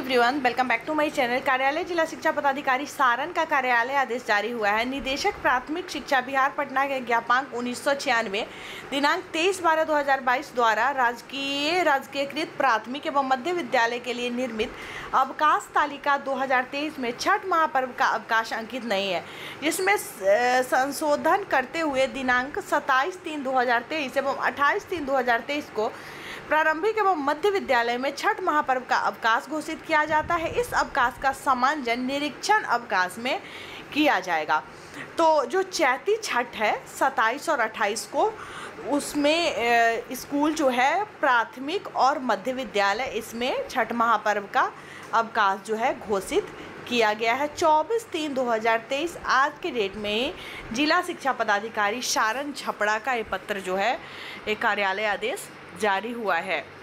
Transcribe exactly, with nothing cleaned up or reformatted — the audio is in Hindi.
Everyone, welcome back to my channel. कार्यालय जिला शिक्षा पदाधिकारी सारण का कार्यालय आदेश जारी हुआ है। निदेशक प्राथमिक शिक्षा बिहार पटना के ज्ञापांक उन्नीस सौ छियानवे दिनांक तेईस बारह दो हज़ार बाईस द्वारा राजकीय राजकीयकृत प्राथमिक एवं मध्य विद्यालय के लिए निर्मित अवकाश तालिका दो हज़ार तेईस में छठ महापर्व का अवकाश अंकित नहीं है, जिसमें संशोधन करते हुए दिनांक सत्ताईस तीन दो हज़ार तेईस एवं अट्ठाईस तीन दो हज़ार तेईस को प्रारंभिक एवं मध्य विद्यालय में छठ महापर्व का अवकाश घोषित किया जाता है। इस अवकाश का समांजन निरीक्षण अवकाश में किया जाएगा। तो जो चैती छठ है सत्ताईस और अट्ठाईस को, उसमें स्कूल जो है प्राथमिक और मध्य विद्यालय, इसमें छठ महापर्व का अवकाश जो है घोषित किया गया है। चौबीस तीन दो हज़ार तेईस आज के डेट में ही जिला शिक्षा पदाधिकारी सारण छपरा का ये पत्र जो है एक कार्यालय आदेश जारी हुआ है।